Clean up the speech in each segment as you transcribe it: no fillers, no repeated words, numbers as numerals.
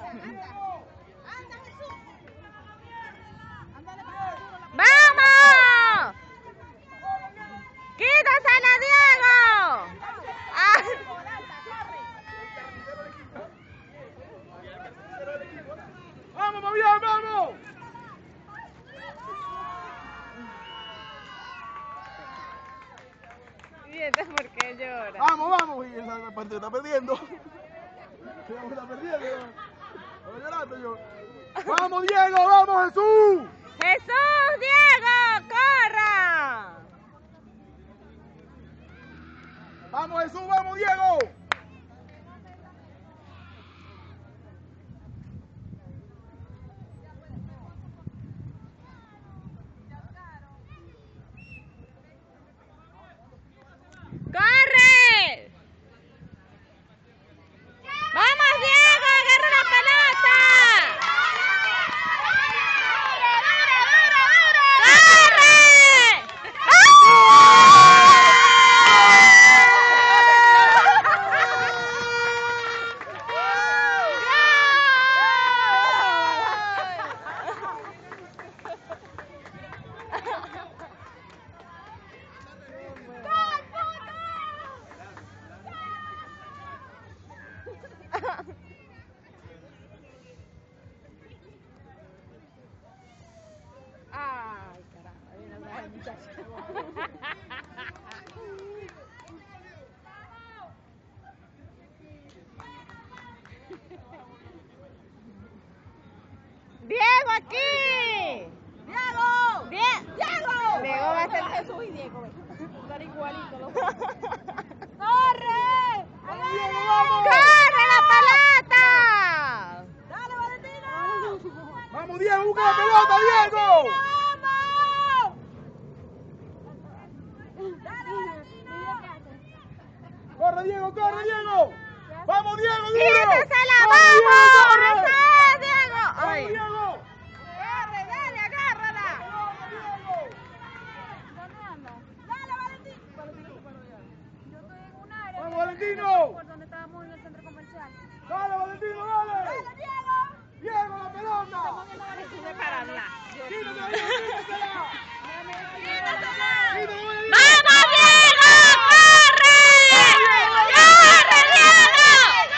¡Vamos! ¡Quítasela, Diego! ¡Ah! ¡Vamos, Fabián, vamos! ¿Y este por qué llora? Vamos, vamos, y esa parte está perdiendo. Está perdiendo. Estoy llorando yo. ¡Vamos, Diego! ¡Vamos, Jesús! ¡Jesús, Diego! ¡Corra! ¡Vamos, Jesús! ¡Vamos, Diego! ¡Corre! ¡Vamos, Diego! ¡Agarra la pelota! Ay, caramba, mira la muchacha. Diego aquí. Diego. Diego. Diego va a ser Jesús y Diego. Están igualitos los dos. ¡Corre! ¡Corre la pelota! ¡Dale, Valentino! ¡Vamos, Diego! ¡Busca la pelota, Diego! ¡Corre, Diego! ¡Corre, Diego! ¡Vamos, Diego! ¡Duro! ¡Quítasela! ¡Vamos! ¡Eso es, Diego! ¡Vamos, ¡Ay! Diego! ¡Corre, dale, agárrala! ¡Vamos, Diego! ¿Dónde anda? Dale, Valentín. Valentín se paró ya. Yo estoy en un área. ¡Vamos, Valentino! Por donde estábamos en el centro comercial. ¡Dale, Valentino, dale! ¡Dale, Diego! ¡Diego, la pelota! Estuve para hablar. ¡Quítatela, Diego, quítatela! ¡Vamos, Diego! ¡Corre! ¡Corre, Diego!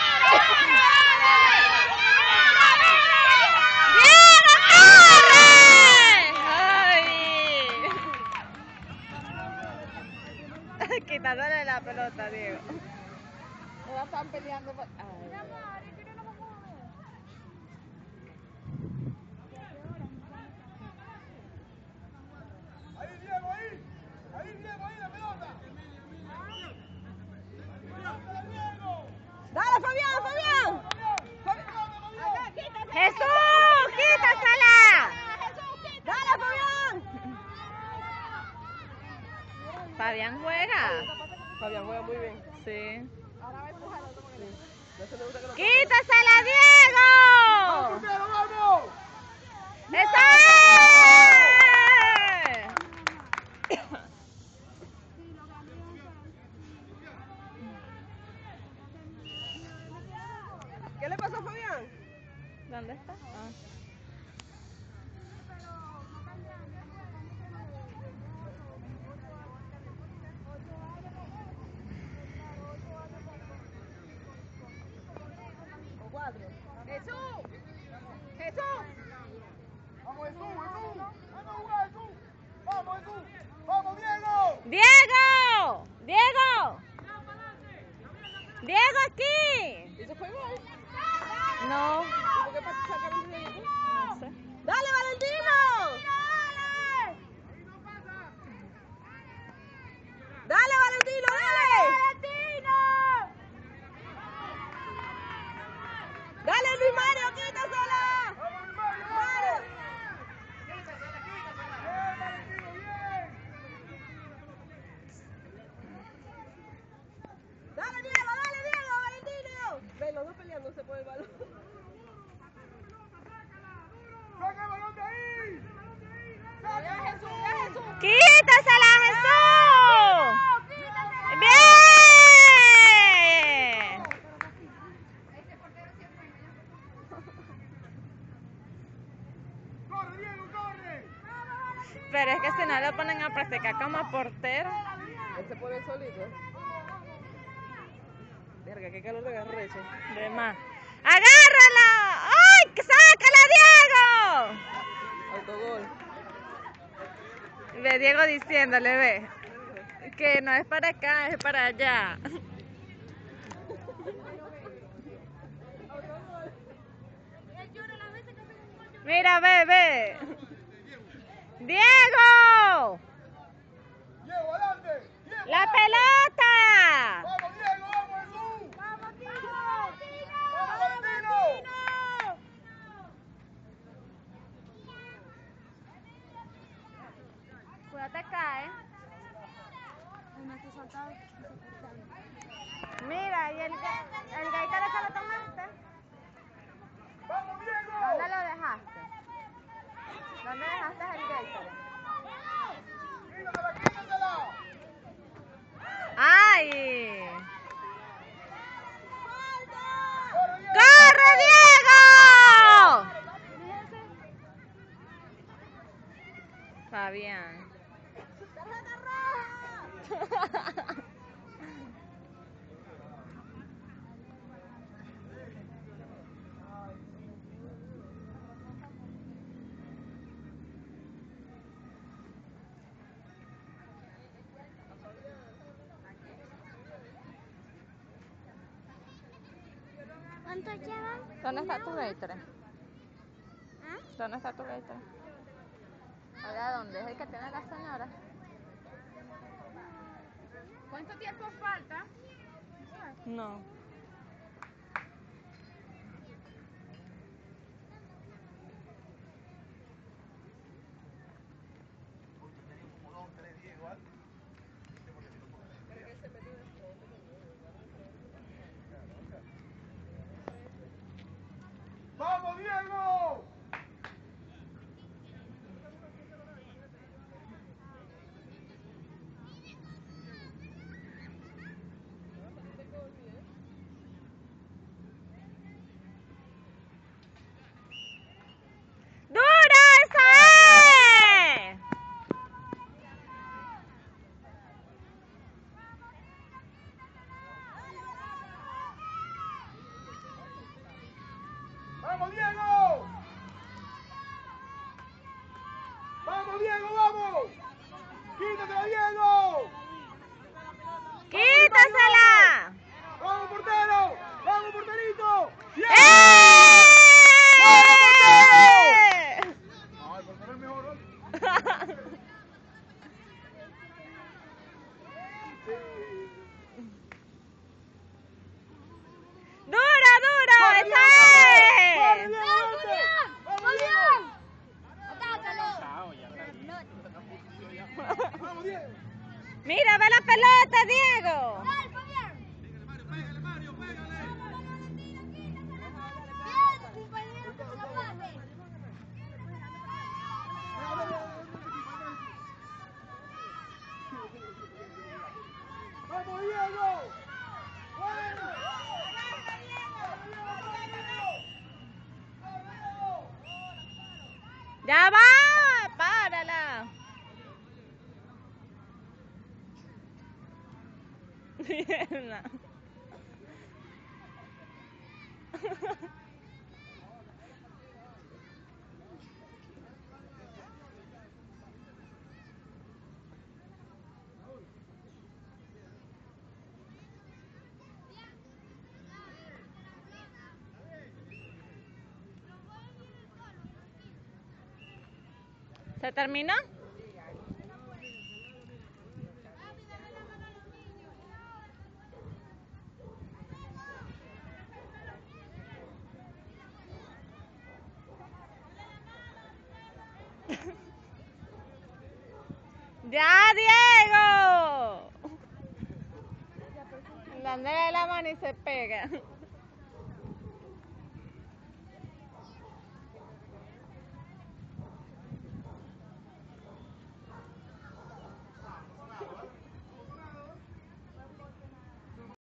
¡Diego, corre! ¡Ay! Quitándole la pelota, Diego. La están peleando por... Ay. ¡Ahí, Diego, ahí! ¡Ahí, Diego, ahí, la pelota! ¡Dale, Fabián, Fabián! ¡Jesús! ¡Quítasela! ¡Dale, Fabián! Fabián juega. Fabián juega muy bien. Sí. Ahora va a empujar otro con el... ¡Quítasela, Diego! ¡Vamos, Diego, vamos! ¡Eso es! ¿Qué le pasó a Fabián? ¿Dónde está? Ah. ¡Jesús! ¡Jesús! ¡Vamos, Jesús, Jesús! ¡Vamos a jugar, Jesús! ¡Vamos, Jesús! ¡Vamos, Diego! ¡Diego! ¡Diego! ¡Diego aquí! ¿Eso fue gol? No. ¿Y por qué sacaron de ahí? No sé. ¡Dale, Valentino! ¡Dale, Valentino, dale! ¡Valentino! ¡Dale, Luis Mario, quítasela! ¡Vamos, Luis Mario! ¡Mario! ¡Bien, Valentino, bien! ¡Dale, Diego, Valentino! Ven, los dos peleándose por el balón. ¡Saca el balón de ahí! ¡Ya, Jesús, ya, Jesús! ¡Quítasela, Jesús! ¡Bien! Pero es que si no lo ponen a practicar como portero. Él se pone solito. Verga, qué calor de garrecho. De más. ¡Agárrala! ¡Ay! ¡Sácala, Diego! Autogol. Ve Diego diciéndole, ve, que no es para acá, es para allá. Mira, ve. ¡Diego! Diego, adelante. Diego, ¡La adelante. pelota! Vamos, Diego, vamos, Jesús. ¡Vamos, Tino! Vamos, Valentino. Cuídate acá, No te soltaba. Mira, ¿y el gaitero se lo tomaste? Vamos, Diego. ¿Dónde lo dejaste? ¿Dónde dejaste el gaitero? Quítatela. ¡Ay! Corre, Diego. ¡Corre, Diego! Fabián. ¿Cuánto llevan? ¿Dónde está tu Gatorade? ¿Dónde está tu Gatorade? ¿Allá dónde? ¿Es el que tiene la señora? ¿Cuánto tiempo falta? No. Vamos, Diego. ¡Dura esa es! Vamos, Diego. Vamos, Diego, vamos. Quítatela, Diego. ¡Quítasela! Vamos, portero. Vamos, porterito. ¡Bien! ¡Eh! No, el portero es mejor, ¿no? ¡Dura, dura! ¡Corre, ¡Esa Diego! es! ¡Corre, Diego, adelante! ¡Vamos, Diego! ¡Vamos, Diego! ¡Mira, ve la pelota, Diego! ¡Vamos, Diego! ¡Bueno! ¡Ya va! ¡Párala! Mierda. ¿Se terminó? ¡Ya, Diego! Dándole la mano y se pega.